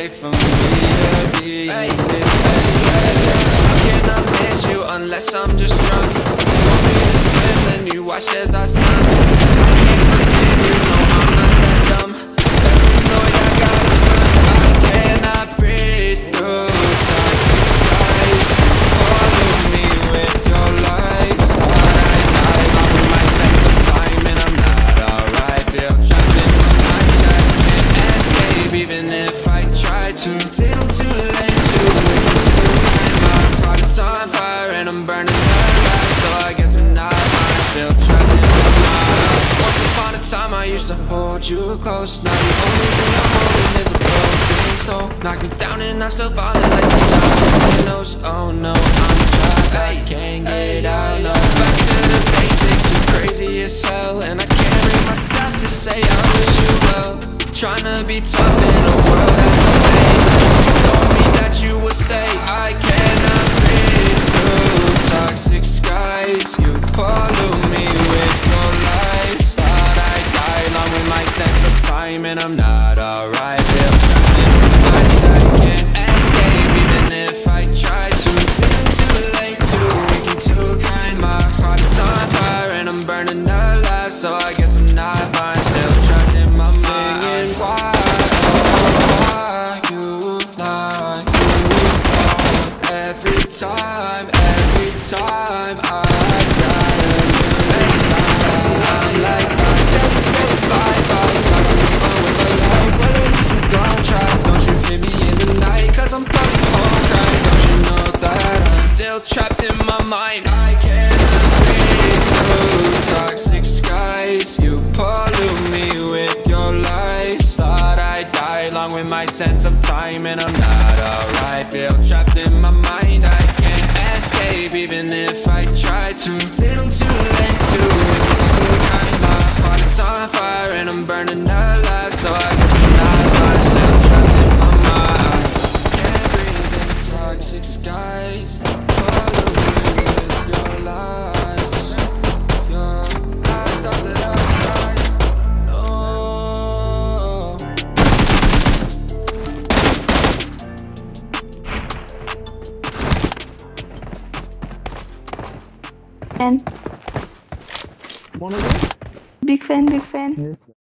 for me to be in this best weather. How can I miss you unless I'm just drunk? You want me to swim, then you watch as I swim. I can't forgive you, no, I'm not that dumb. Paranoid, I gotta run. I cannot breathe through toxic skies. Follow me with your lies. I lost my sense of time and I'm not alright. Feel trapped in my mind, I can't escape even if I try to. Little too late, too little too late. My heart is on fire and I'm burning alive. So I guess I'm not mine, still trapped in my mind. Once upon a time I used to hold you close. Now the only thing I'm holding is a broken soul. Knock me down and I'm still falling like some dominoes. Oh no, I'm trapped, I can't get out. No, back to the basics, you crazy as hell. And I can't bring myself to say I wish you well. Tryna be tough in a world that's amazing. You told me that you would stay. I cannot breathe through toxic skies. You pollute me with your lies. Thought I'd die along with my sense of time and I'm not alright. Feel trapped in my mind, I can't escape even if I try to. Little too late, too weak and too kind. My heart is on fire and I'm burning alive. So I guess I'm not mine, still trapped in my mind. Singing why, oh, why you lie, every time I gotta lose sight. I'm like, I just get by, with the light. Well, at least I'm gonna try. Don't you hear me in the night? Cause I'm fucking home crying. Don't you know that I'm still trapped in my mind? I cannot breathe through toxic skies. You pollute me with your lies. Thought I'd die along with my sense of time and I'm not alright. Feel trapped in my mind, I can't escape even if I try to. Little too late, too wicked, too kind. My heart is on fire and I'm burning alive. So I guess I'm not myself, trapped in my mind. Can't breathe in toxic skies. Follow me with your lies. Fan. One of them? Big fan, big fan. Yes.